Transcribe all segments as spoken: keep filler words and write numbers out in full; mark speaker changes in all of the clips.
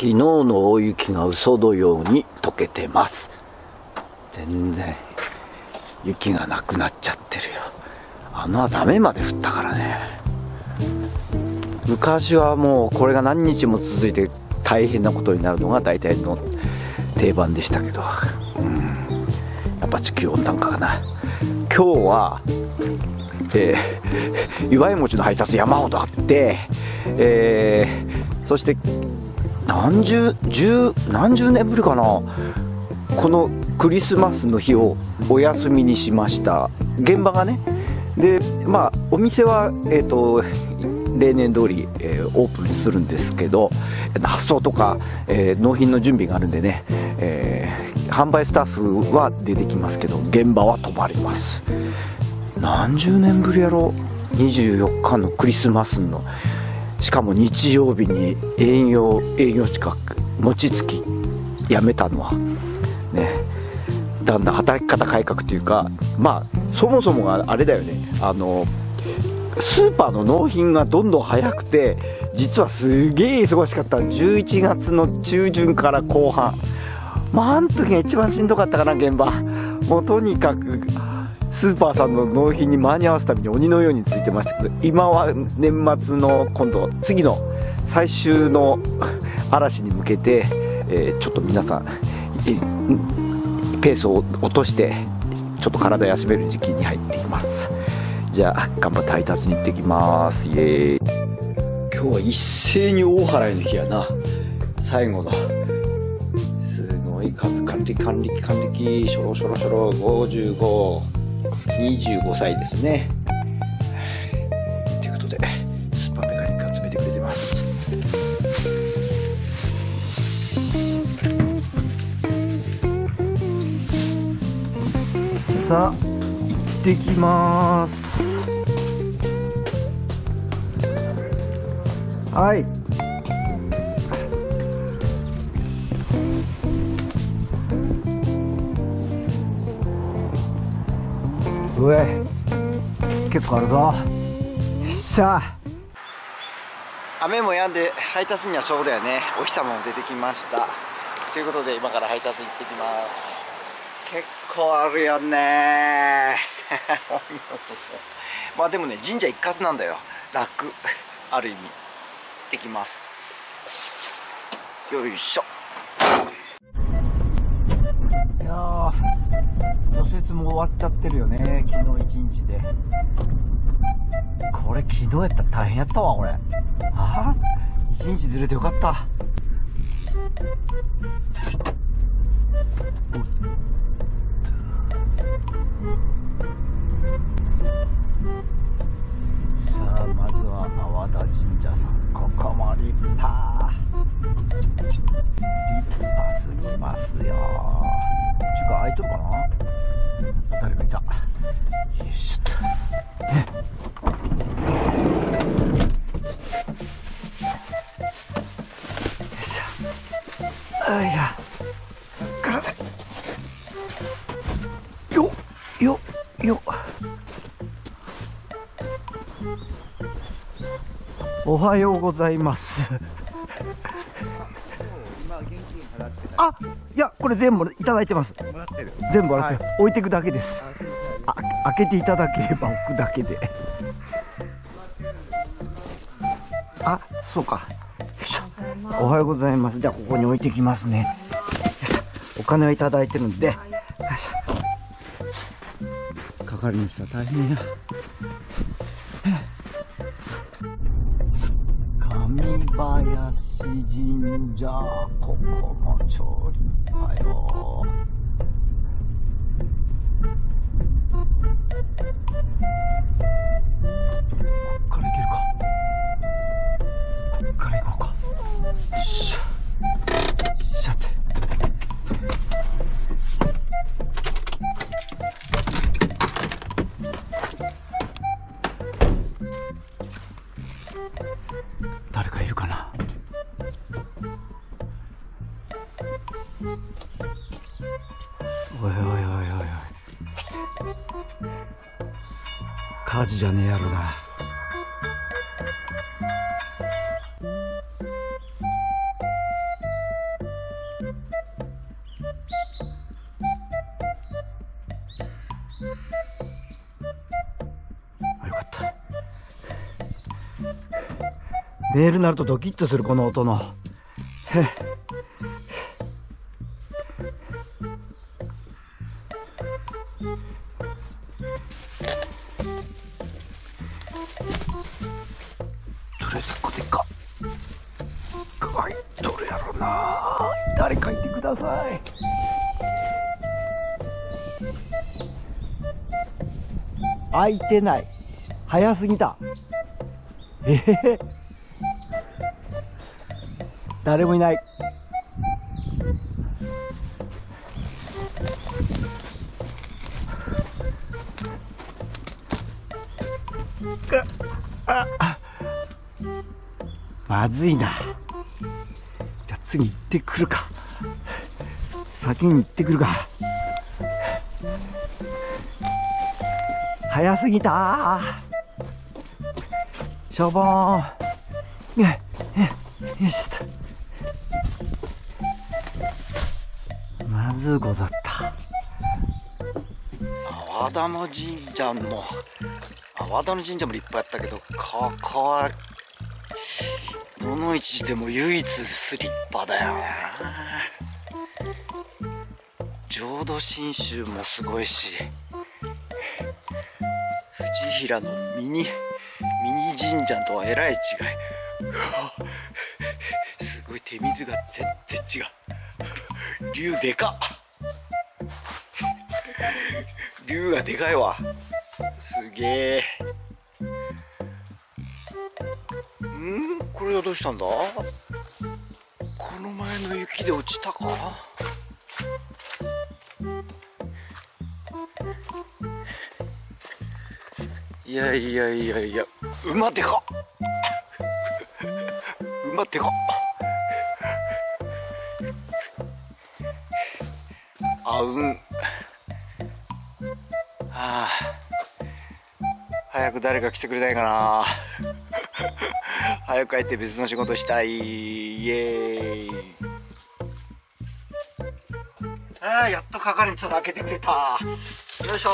Speaker 1: 昨日の大雪が嘘のように溶けてます。全然雪がなくなっちゃってるよ。あのダメまで降ったからね。昔はもうこれが何日も続いて大変なことになるのが大体の定番でしたけど、うん、やっぱ地球温暖化かな。今日は、えー、祝い餅の配達山ほどあって、えー、そして何十十何十年ぶりかな、このクリスマスの日をお休みにしました。現場がね。でまあお店はえっと例年通り、えー、オープンするんですけど、発送とか、えー、納品の準備があるんでね、えー、販売スタッフは出てきますけど現場は止まります。何十年ぶりやろ、にじゅうよっかのクリスマスの、しかも日曜日に営業営業近く餅つきやめたのはね、だんだん働き方改革というか、まあそもそもがあれだよね、あのスーパーの納品がどんどん早くて、実はすげえ忙しかった。じゅういちがつの中旬から後半、まああの時が一番しんどかったかな、現場。もうとにかくスーパーさんの納品に間に合わすために鬼のようについてましたけど、今は年末の今度次の最終の嵐に向けて、えー、ちょっと皆さんペースを落としてちょっと体休める時期に入っています。じゃあ頑張って配達に行ってきます。イエーイ。今日は一斉に大払いの日やな。最後のすごい数、還暦還暦還暦、しょろしょろしょろ、ごじゅうご、にじゅうごさいですね。ということでスーパーメカニック集めてくれてます。さあ行ってきます。はい。うえ、結構あるぞ。よっしゃ。雨も止んで配達にはちょうどやね。お日様も出てきました。ということで今から配達に行ってきます。結構あるよねまあでもね、神社一括なんだよ。楽、ある意味。行ってきます。よいしょ。いやー、除雪も終わっちゃってるよね、昨日一日で。これ昨日やったら大変やったわ、これ。ああ、一日ずれてよかった。さあまずは阿波田神社さん、ここも立派、立派すぎますよ。ちゅうか開いとるかな、誰かいた。よいしょっと、ね、よいしょ、あいやからね、よっよっよっ。おはようございますあ、いやこれ全部いただいてます。全部もらって、はい、置いていくだけです。あ、開けていただければ置くだけであ、そうか。よいしょ、おはようございます。じゃあここに置いてきますね。よいしょ、お金はいただいてるんで、よいしょ、係の人は大変や。神林神社、ここも超立派よ。こっから行けるか。こっから行こうか。よっしゃ、よっしゃって。誰かいるかな。おいおいおいおいおい、火事じゃねえやろな。 メールになるとドキッとするこの音の。へどれさこれか。はい、どれやろうな。誰かいてください。開いてない。早すぎた。えへへ。誰もいない。ああ、まずいな。じゃあ次行ってくるか。先に行ってくるか。早すぎた。しょぼーん。よいしょっと。まずいことだった。阿波玉神社も阿波玉神社も立派やったけど、ここはどの位置でも唯一スリッパだよな。浄土真宗もすごいし、藤平のミニミニ神社とはえらい違い。すごい、手水が全然違う。竜でかっ。竜がでかいわ。すげえ。ん、これはどうしたんだ。この前の雪で落ちたか。いやいやいやいや、馬でかっ。馬でかっ。あうん。はあ、早く誰か来てくれないかな。早く帰って別の仕事したい。イエーイ。ああ、やっと係に開けてくれた。よいしょ。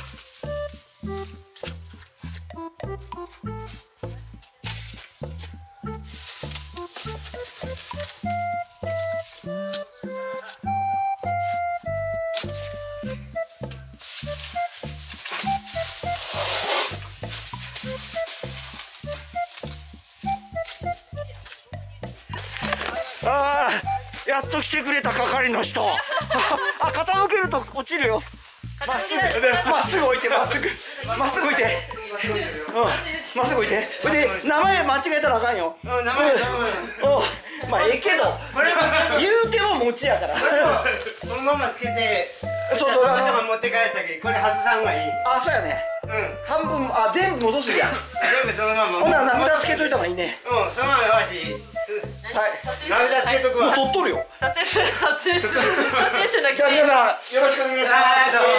Speaker 1: ああ、やっと来てくれた係の人。あ、傾けると落ちるよ。まっすぐ、まっすぐ置いて、まっすぐ、まっすぐ置いて。うん、まっすぐ置いて。それで名前間違えたらあかんよ。名前、名前。お、まあええけど、言うても餅やから。
Speaker 2: このままつけて、
Speaker 1: そうそう、
Speaker 2: 朝ま持って帰ったけど、これ外さんがいい。
Speaker 1: あ、そうやね。
Speaker 2: うん、
Speaker 1: 半分、あ、全部戻すやん。
Speaker 2: 全部そのまま。
Speaker 1: ほな、名札つけといた方がいいね。
Speaker 2: うん、そのままわし。
Speaker 1: はい。
Speaker 2: 名札つけとくわ。
Speaker 1: もう撮っとるよ。
Speaker 3: 撮影する、撮影する、撮影するだけ。
Speaker 1: じゃあ皆さんよろしくお願いします。
Speaker 2: あー、どうも。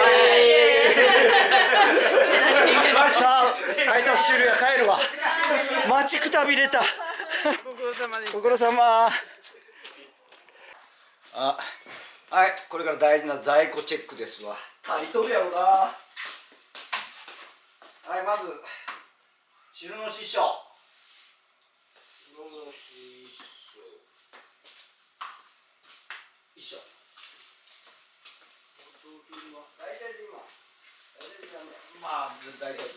Speaker 1: さあ、配達終了や、帰るわ。待ちくたびれた。ご苦労様。あ、はい、これから大事な在庫チェックですわ。足りとるやろな。はい、まず汁の師匠。汁の師匠。一緒。大体で今。まあ、大体。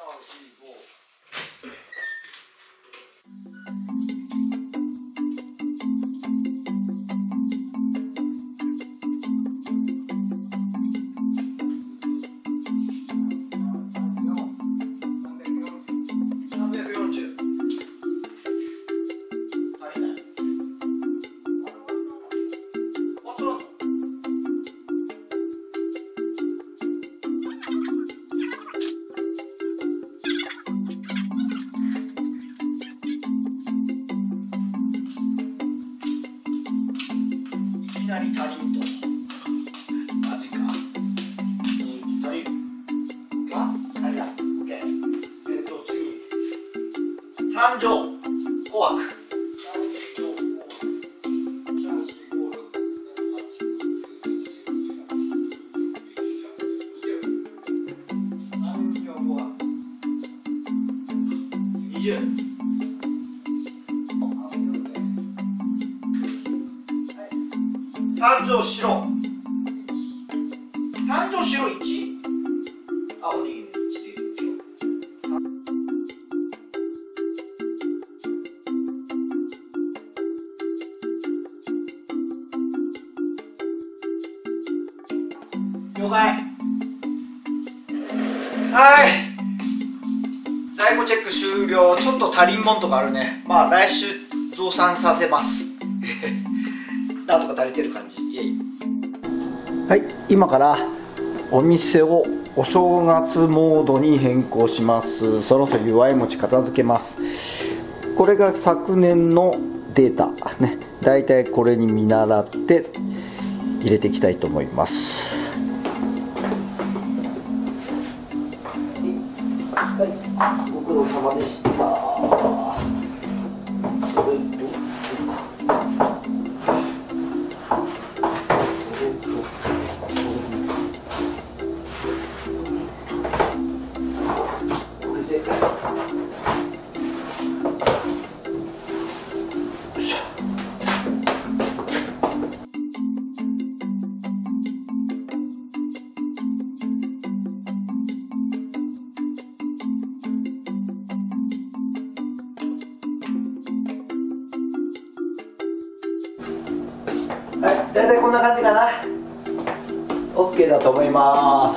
Speaker 1: いきなり足りんと。マジか。足りる。あ、足りない。オッケー。えっと、次。三乗。紅白。二十。 三条白三条白いち、あ、ほんでいいね、いちで了解。はい、在庫チェック終了。ちょっと足りんもんとかあるね。まあ来週増産させますなんとか足りてる感じ。イエイ。はい、今からお店をお正月モードに変更します。そろそろ祝い餅片付けます。これが昨年のデータね、だいたいこれに見習って入れていきたいと思います。はい、ご苦労様でした。はい、だいたいこんな感じかな。 OK だと思います。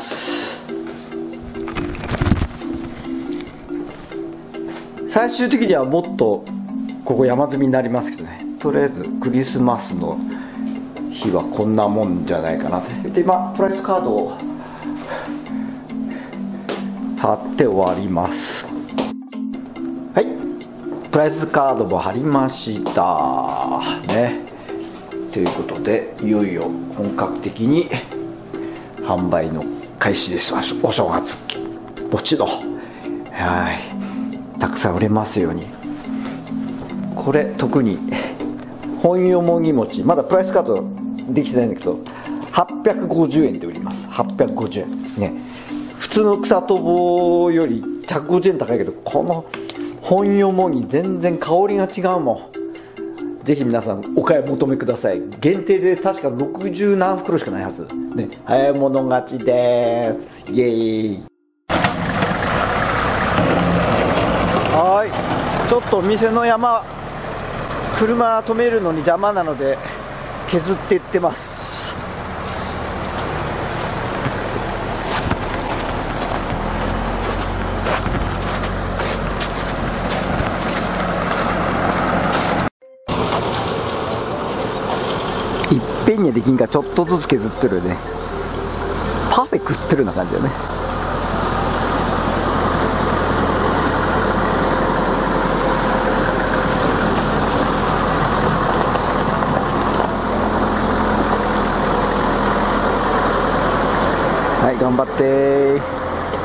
Speaker 1: 最終的にはもっとここ山積みになりますけどね。とりあえずクリスマスの日はこんなもんじゃないかなって。で今プライスカードを貼って終わります。はい、プライスカードも貼りましたね。ということでいよいよ本格的に販売の開始です。お正月餅の、はい、たくさん売れますように。これ特に本よもぎ餅、まだプライスカードできてないんだけどはっぴゃくごじゅうえんで売ります。はっぴゃくごじゅうえんね。普通の草とぼよりひゃくごじゅうえん高いけど、この本よもぎ全然香りが違うもん。ぜひ皆さんお買い求めください。限定で確かろくじゅう何袋しかないはずね。早い者勝ちです。イエーイ。はい、ちょっとお店の山車止めるのに邪魔なので削っていってます。いっぺんにはできんからちょっとずつ削ってるよね。パフェ食ってるような感じだね。はい、頑張ってー。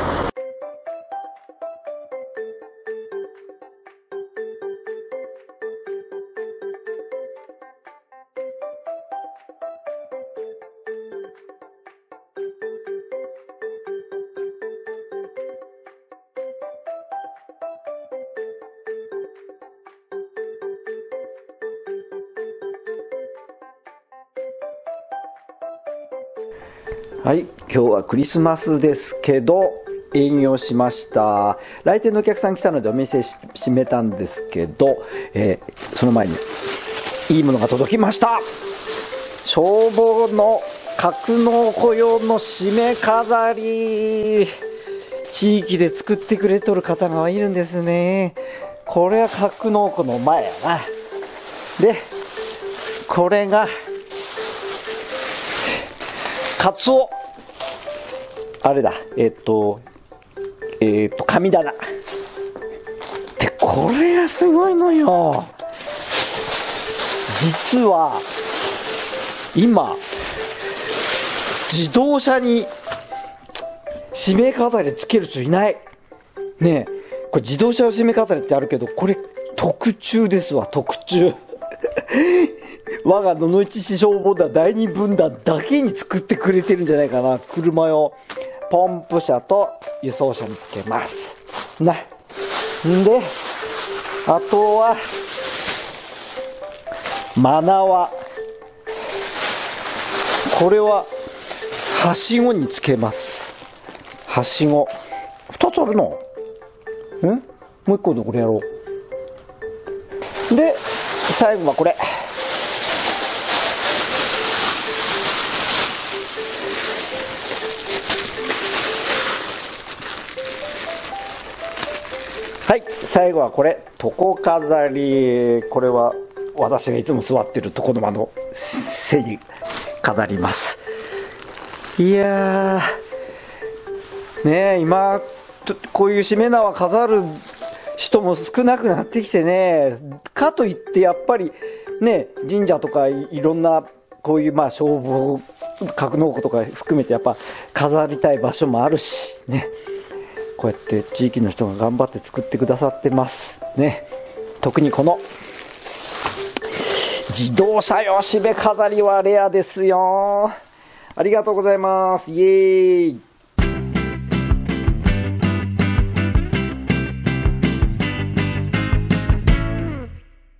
Speaker 1: はい、今日はクリスマスですけど営業しました。来店のお客さん来たのでお店閉めたんですけど、えー、その前にいいものが届きました。消防の格納庫用の締め飾り、地域で作ってくれとる方がいるんですね。これは格納庫の前やな。でこれがカツオ、あれだ、えっとえっと神棚で、これがすごいのよ。実は今自動車に締め飾りつける人いないね。えこれ自動車の締め飾りってあるけど、これ特注ですわ、特注我が野々市市消防団第二分団だけに作ってくれてるんじゃないかな。車用ポンプ車と輸送車につけますな。んであとはマナワ、 これははしごにつけます。はしごふたつあるの。んもう一個でこれやろう。で最後はこれ、はい、最後はこれ床飾り。これは私がいつも座ってる床の間の背に飾ります。いやーねえ、今こういうしめ縄飾る人も少なくなってきてね、かといってやっぱりね、神社とかいろんなこういうまあ消防格納庫とか含めてやっぱ飾りたい場所もあるしね、こうやって地域の人が頑張って作ってくださってますね。特にこの自動車用しめ飾りはレアですよ。ありがとうございます。イエーイ。